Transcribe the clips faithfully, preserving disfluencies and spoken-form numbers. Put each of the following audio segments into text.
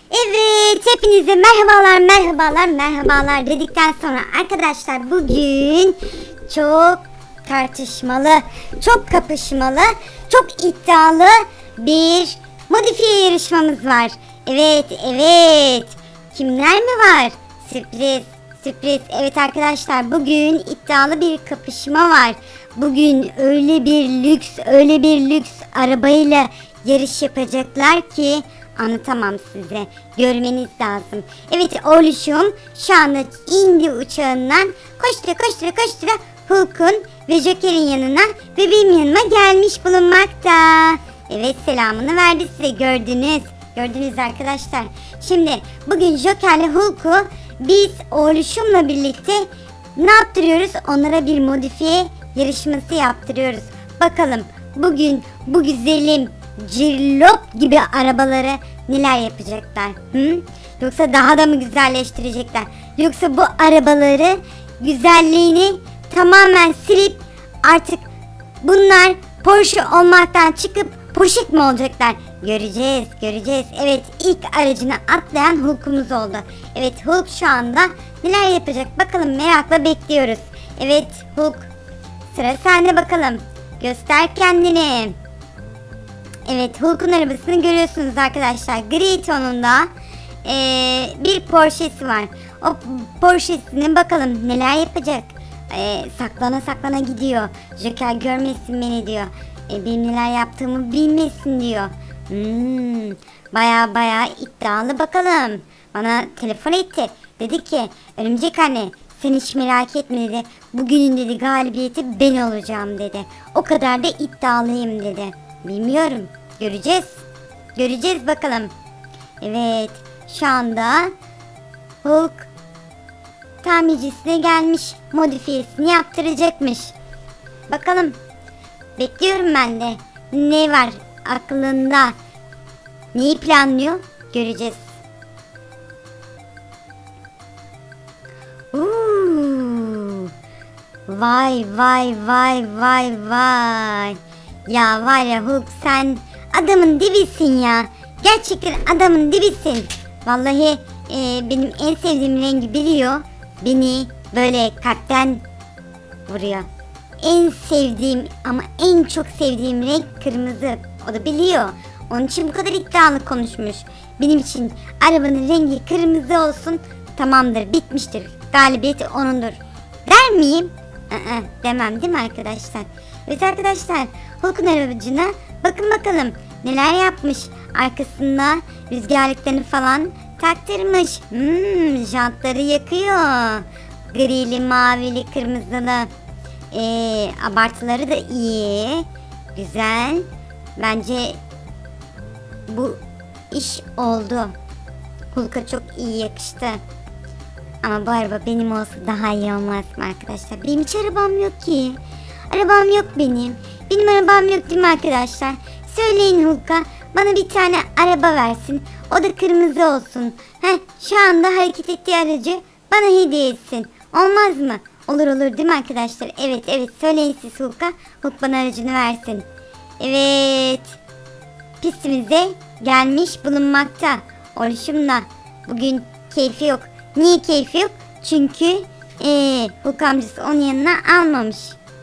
Evet, hepinize merhabalar merhabalar merhabalar dedikten sonra arkadaşlar bugün çok tartışmalı, çok kapışmalı, çok iddialı bir modifiye yarışmamız var. Evet evet, kimler mi var? Sürpriz sürpriz. Evet arkadaşlar, bugün iddialı bir kapışma var. Bugün öyle bir lüks öyle bir lüks arabayla yarış yapacaklar ki anlatamam size. Görmeniz lazım. Evet, oğluşum şu anda indi uçağından, koştura koştura koştura Hulk'un ve Joker'in yanına ve benim yanıma gelmiş bulunmakta. Evet, selamını verdi size, gördünüz. Gördünüz arkadaşlar. Şimdi bugün Joker'le Hulk'u biz oğluşumla birlikte ne yaptırıyoruz? Onlara bir modifiye yarışması yaptırıyoruz. Bakalım bugün bu güzelim cirlop gibi arabaları neler yapacaklar? Hı? Yoksa daha da mı güzelleştirecekler? Yoksa bu arabaları güzelliğini tamamen silip artık bunlar Porsche olmaktan çıkıp Porsche mi olacaklar? Göreceğiz, göreceğiz. Evet, ilk aracına atlayan Hulk'umuz oldu. Evet, Hulk şu anda neler yapacak? Bakalım, merakla bekliyoruz. Evet Hulk, sıra sende bakalım. Göster kendini. Evet, Hulk'un arabasını görüyorsunuz arkadaşlar. Gri tonunda ee, bir Porsche'si var. O Porsche'sini bakalım neler yapacak. Ee, saklana saklana gidiyor. Joker görmesin beni diyor. Ee, benim neler yaptığımı bilmesin diyor. Hmm, baya baya iddialı bakalım. Bana telefon etti. Dedi ki, Örümcek anne sen hiç merak etme dedi. Bugünün dedi galibiyeti ben olacağım dedi. O kadar da iddialıyım dedi. Bilmiyorum. Göreceğiz. Göreceğiz bakalım. Evet. Şu anda Hulk tamircisine gelmiş. Modifiyesini yaptıracakmış. Bakalım. Bekliyorum ben de. Ne var aklında? Neyi planlıyor? Göreceğiz. Uuu. Vay vay vay vay vay. Ya var ya Hulk, sen adamın dibisin ya. Gerçekten adamın dibisin. Vallahi e, benim en sevdiğim rengi biliyor. Beni böyle kalpten vuruyor. En sevdiğim ama en çok sevdiğim renk kırmızı. O da biliyor. Onun için bu kadar iddialı konuşmuş. Benim için arabanın rengi kırmızı olsun. Tamamdır, bitmiştir. Galibiyeti onundur. Der miyim? Aa, demem değil mi arkadaşlar? Evet arkadaşlar, Hulk'un arabacına bakın bakalım neler yapmış. Arkasında rüzgarlıklarını falan taktırmış. Hmm, jantları yakıyor. Grili, mavili, kırmızılı. Ee, abartıları da iyi. Güzel. Bence bu iş oldu. Hulk'a çok iyi yakıştı. Ama bu araba benim olsa daha iyi olmaz mı arkadaşlar? Benim hiç arabam yok ki. Arabam yok benim. Benim arabam yok değil mi arkadaşlar? Söyleyin Hulk'a bana bir tane araba versin. O da kırmızı olsun. Heh, şu anda hareket ettiği aracı bana hediye etsin. Olmaz mı? Olur olur değil mi arkadaşlar? Evet evet, söyleyin siz Hulk'a. Hulk bana aracını versin. Evet. Pistimize gelmiş bulunmakta. Oluşumla bugün keyfi yok. Niye keyfi yok? Çünkü ee, Hulk amcası onun yanına almamış.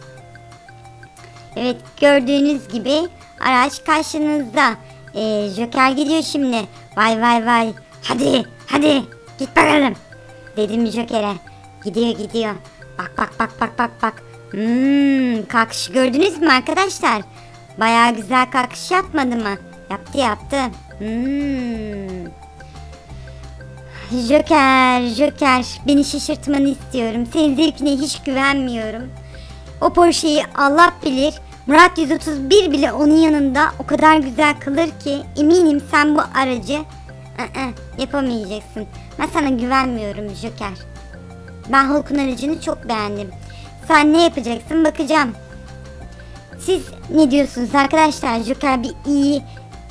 Evet, gördüğünüz gibi araç karşınızda. Ee, Joker gidiyor şimdi. Vay vay vay. Hadi hadi git bakalım. Dedim Joker'e. Gidiyor gidiyor. Bak bak bak bak bak bak. Hmm, kalkışı gördünüz mü arkadaşlar? Baya güzel kalkış yapmadı mı? Yaptı yaptı. Hmm. Joker, Joker, beni şaşırtmanı istiyorum. Senin zevkine hiç güvenmiyorum. O Porsche'yi Allah bilir, Murat yüz otuz bir bile onun yanında o kadar güzel kalır ki eminim sen bu aracı ı-ı, yapamayacaksın. Ben sana güvenmiyorum Joker. Ben Hulk'un aracını çok beğendim. Sen ne yapacaksın bakacağım. Siz ne diyorsunuz arkadaşlar? Joker bir iyi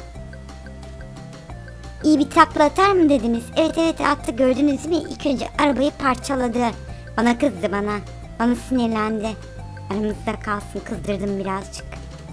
iyi bir takla atar mı dediniz? Evet evet, attı, gördünüz mü? İlk önce arabayı parçaladı. Bana kızdı bana. Bana sinirlendi. Aramızda kalsın, kızdırdım birazcık.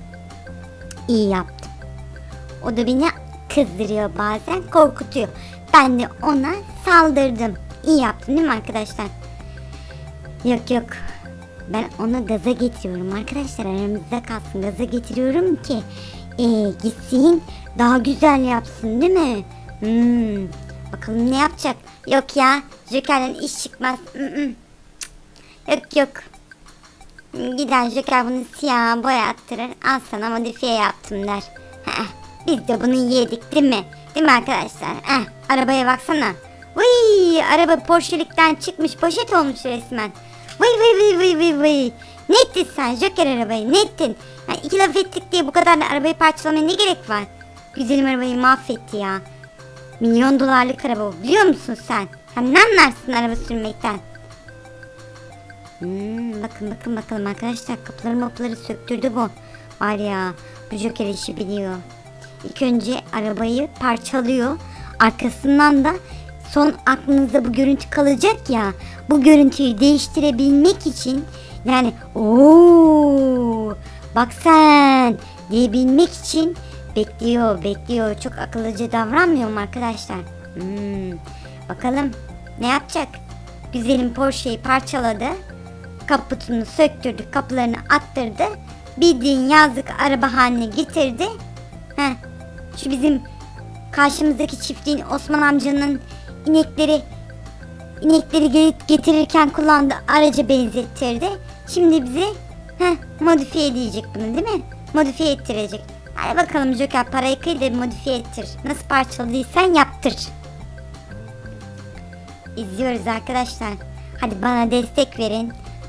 İyi yaptım. O da beni kızdırıyor bazen, korkutuyor. Ben de ona saldırdım. İyi yaptım değil mi arkadaşlar? Yok yok. Ben onu gaza getiriyorum arkadaşlar, aramızda kalsın. Gaza getiriyorum ki ee, gitsin daha güzel yapsın değil mi? Hmm, bakalım ne yapacak? Yok ya, Joker'den iş çıkmaz. Mm-mm. Yok yok. Gider Joker bunu siyah boyattırır. Al sana modifiye yaptım der. Heh, biz de bunu yedik değil mi? Değil mi arkadaşlar? Heh, arabaya baksana. Vıy, araba Porsche'likten çıkmış, poşet olmuş resmen. Vıy vıy vıy vıy vıy vıy. Ne ettin sen Joker arabayı, ne ettin? Yani iki laf ettik diye bu kadar da arabayı parçalamaya ne gerek var? Güzelim arabayı mahvetti ya. Milyon dolarlık araba bu, biliyor musun sen? Hem ne anlarsın araba sürmekten? Hmm, bakın bakın bakalım arkadaşlar, kapıları mapları söktürdü bu. Var ya, bu Joker işi biliyor. İlk önce arabayı parçalıyor. Arkasından da son aklınızda bu görüntü kalacak ya. Bu görüntüyü değiştirebilmek için, yani ooo bak sen diyebilmek için bekliyor bekliyor. Çok akıllıca davranmıyor mu arkadaşlar? Hmm, bakalım ne yapacak? Güzelim Porsche'yi parçaladı. Kaputunu söktürdü, kapılarını attırdı. Bildiğin yazlık araba haline getirdi. Heh, şu bizim karşımızdaki çiftliğin Osman amcanın inekleri inekleri getirirken kullandığı araca benzettirdi. Şimdi bize heh, modifiye edecek bunu değil mi? Modifiye ettirecek. Hadi bakalım Joker, parayı kıy da modifiye ettir. Nasıl parçaladıysan yaptır. İzliyoruz arkadaşlar. Hadi bana destek verin.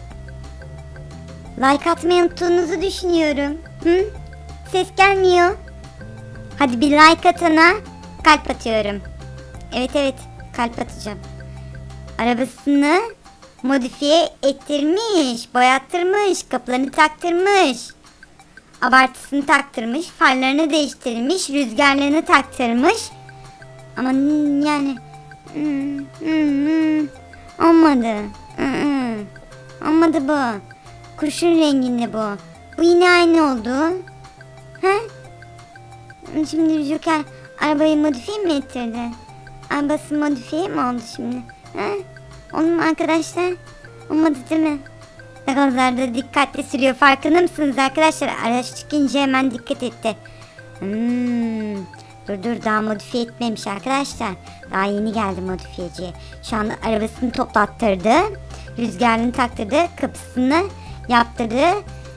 Like atmayı unuttuğunuzu düşünüyorum. Hı? Ses gelmiyor. Hadi bir like atana kalp atıyorum. Evet evet, kalp atacağım. Arabasını modifiye ettirmiş, boyattırmış, kapılarını taktırmış, abartısını taktırmış, farlarını değiştirmiş, rüzgarlarını taktırmış. Ama yani hmm, hmm, hmm, olmadı. Hmm, olmadı bu. Kurşun renginde bu. Bu yine aynı oldu. Ha? Şimdi Joker arabayı modifiye mi ettirdi? Arabası modifiye mi oldu şimdi? Ha? Onun arkadaşlar olmadı değil mi? Ne kadar da dikkatli sürüyor, farkında mısınız arkadaşlar? Araç çıkınca hemen dikkat etti. Hmm, dur dur, daha modifiye etmemiş arkadaşlar. Daha yeni geldi modifiyeciye. Şu anda arabasını toplattırdı. Rüzgarını taktırdı. Kapısını yaptırdı.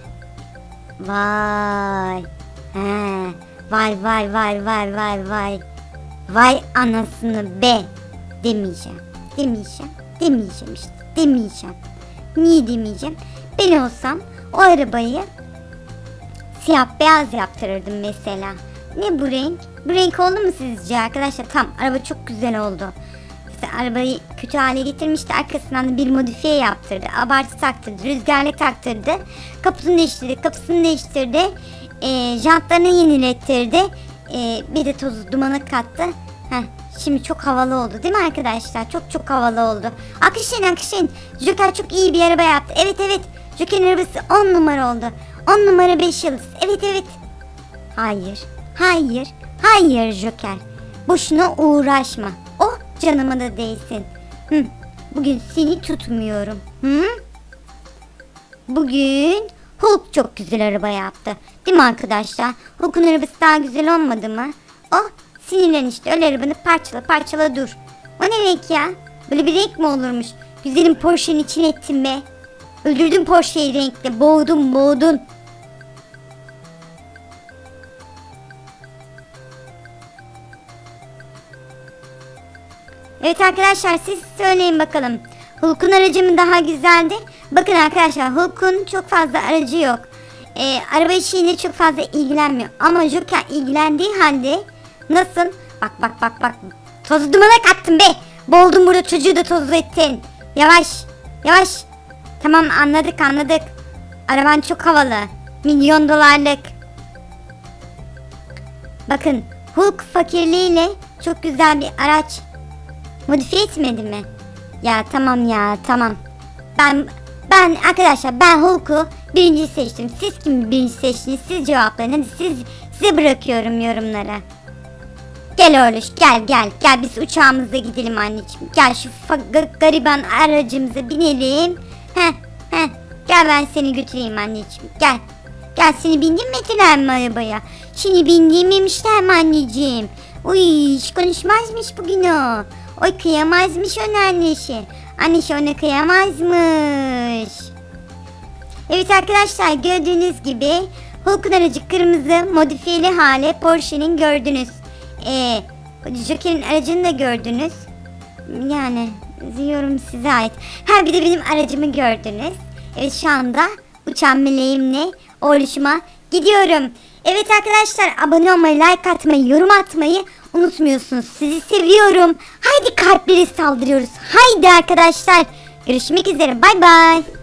Vay. He. Vay vay vay vay vay vay. Vay anasını be. Demeyeceğim. Demeyeceğim. Demeyeceğim işte. Demeyeceğim. Niye demeyeceğim? Ben olsam o arabayı siyah beyaz yaptırırdım mesela. Ne bu renk? Bu renk oldu mu sizce arkadaşlar? Tamam, araba çok güzel oldu. İşte arabayı kötü hale getirmişti. Arkasından da bir modifiye yaptırdı. Abartı taktırdı. Rüzgarlık taktırdı. Kapısını değiştirdi. Kapısını değiştirdi. E, jantlarını yenilettirdi. E, bir de tozu dumana kattı. Heh, şimdi çok havalı oldu değil mi arkadaşlar? Çok çok havalı oldu. Akışın akışın. Joker çok iyi bir araba yaptı. Evet evet. Joker'in arabası on numara oldu. on numara beş yıldız. Evet evet. Hayır. Hayır. Hayır Joker. Boşuna uğraşma. Oh, canıma da değsin. Hı, bugün seni tutmuyorum. Hı? Bugün Hulk çok güzel araba yaptı. Değil mi arkadaşlar? Hulk'un arabası daha güzel olmadı mı? Oh, sinirlen işte. Öyle arabanı parçala parçala dur. O ne renk ya? Böyle bir renk mi olurmuş? Güzelim Porsche'nin içine ettin be. Öldürdün Porsche'yi renkle. Boğdun boğdun. Evet arkadaşlar, siz söyleyin bakalım. Hulk'un aracı mı daha güzeldi? Bakın arkadaşlar, Hulk'un çok fazla aracı yok. Ee, araba işiyle çok fazla ilgilenmiyor. Ama Joker ilgilendiği halde nasıl? Bak bak bak bak. Tozu dumana kattın be. Boğuldun burada, çocuğu da tozlu ettin. Yavaş yavaş. Tamam, anladık anladık. Araban çok havalı. Milyon dolarlık. Bakın, Hulk fakirliğiyle çok güzel bir araç modifiye etmedi mi? Ya tamam ya tamam. Ben ben arkadaşlar ben Hulk'u birinci seçtim. Siz kim birinci seçtiniz? Siz cevaplayın. Hadi siz size bırakıyorum yorumlara. Gel oğluş gel gel gel biz uçağımızda gidelim anneciğim. Gel şu fa- gariban aracımıza binelim. Heh heh gel ben seni götüreyim anneciğim gel. Gel seni bindirmediler mi arabaya? Şimdi bindirmemişler mi anneciğim? Uy hiç konuşmazmış bugün o. Oy kıyamazmış onun annesi. Annesi ona kıyamazmış. Evet arkadaşlar gördüğünüz gibi Hulk'un aracı kırmızı modifiyeli hali Porsche'nin gördünüz. Ee, Joker'in aracını da gördünüz. Yani yorum size ait. Ha bir de benim aracımı gördünüz. Evet şu anda uçan meleğimle oluşuma gidiyorum. Evet arkadaşlar abone olmayı, like atmayı, yorum atmayı unutmuyorsunuz. Sizi seviyorum. Haydi kalpleri saldırıyoruz. Haydi arkadaşlar. Görüşmek üzere. Bay bay.